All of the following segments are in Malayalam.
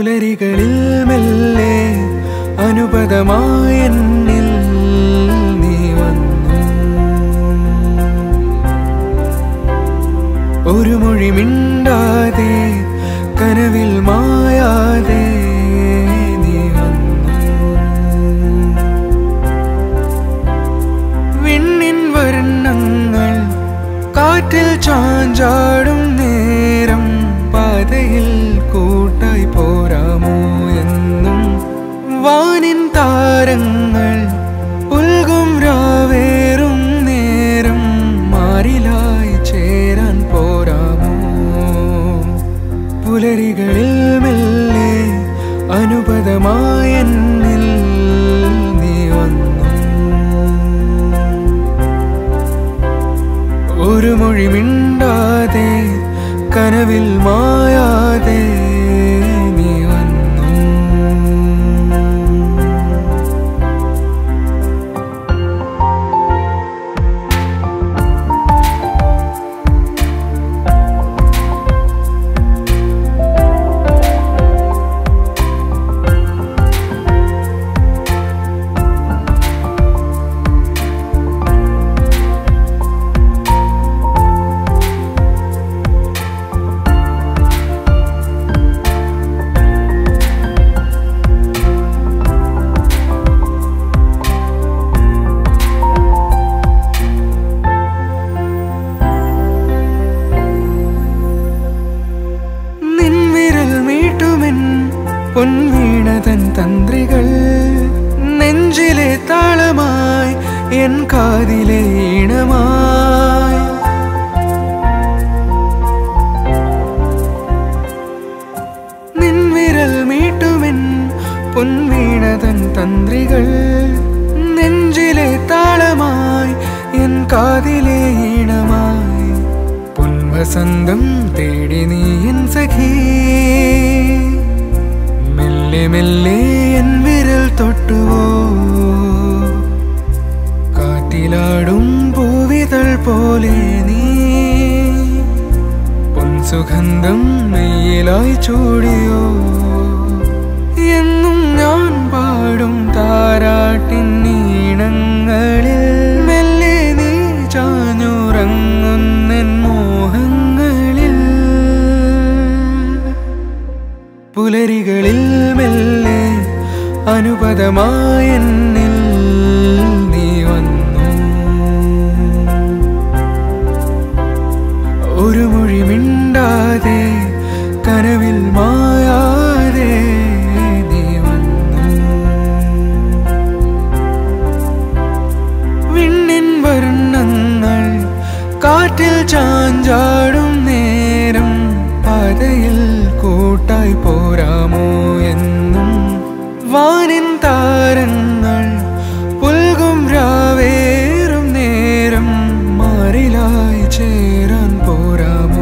പുലരികളിൽ മെല്ലെ അനുപദമായ എന്നിൽ നീ വന്നു. ഒരു മൊഴി മിണ്ടാതെ കനവിൽ മായാതെ നീ വന്നു. വിണ്ണിൻ വർണ്ണങ്ങൾ കാറ്റിൽ ചാഞ്ചാടും നേരം പാതയിൽ കൂട്ടായി പോരാമോ എന്നും. വാനിൻ താരങ്ങൾ ഉൽകും രാവേറും നേരം മാറിലായി ചേരാൻ പോരാമോ. പുലരികളിൽ മെല്ലെ അനുപദമായ എന്നിൽ നീ വന്നു. ഒരു മൊഴി മിണ്ടാതെ കനവിൽ മായാതെ നീ വന്നു. പൊൻവീണതൻ തന്ത്രികൾ നെഞ്ചിലെ താളമായി എൻ കാതിലെ ഈണമായി. നിൻവിരൽ മീട്ടുമെൻ പൊൻവീണതൻ തന്ത്രികൾ നെഞ്ചിലെ താളമായി എൻ കാതിലെ ഈണമായി. പൊൻവസന്തം തേടി നീ എൻ സഖി മെല്ലെ മെല്ലെ എൻ വിരൽ തൊട്ടുവോ. കാറ്റിലാടും പൂവിതൾ പോലെ നീ പൊൻസുഗന്ധം മെയ്യിലായി ചൂടിയോ. എന്നും ഞാൻ പാടും താരാട്ടിൻ ഈണങ്ങളിൽ മെല്ലെ നീ ചാഞ്ഞുറങ്ങുന്നെൻ മോഹങ്ങളിൽ. പുലരികളിൽ മെല്ലെ അനുപദമായ എന്നിൽ നീ വന്നു. ഒരു മൊഴി മിണ്ടാതെ കനവിൽ മായാതെ നീ വന്നു. വിണ്ണിൻ വർണ്ണങ്ങൾ കാറ്റിൽ ചാഞ്ചാടും നേരം പാതയിൽ കൂട്ടായി പോരാമോ എന്നും. വാനിൻ താരങ്ങൾ പുൽകും രാവേറും നേരം മാറിലായി ചേരാൻ പോരാമോ.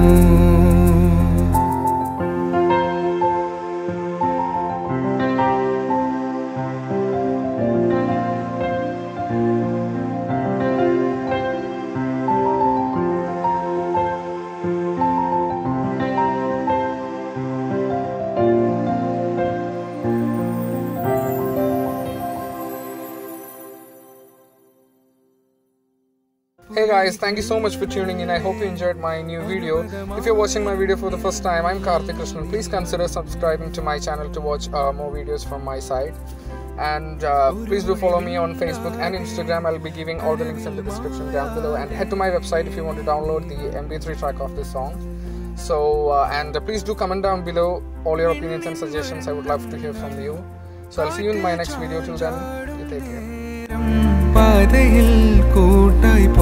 Hey guys, thank you so much for tuning in. I hope you enjoyed my new video. If you're watching my video for the first time, I'm Karthik Krishnan. Please consider subscribing to my channel to watch more videos from my side. And please do follow me on Facebook and Instagram. I'll be giving all the links in the description down below. And head to my website if you want to download the MP3 track of this song. So, please do comment down below all your opinions and suggestions. I would love to hear from you. So I'll see you in my next video. Till then, you take care.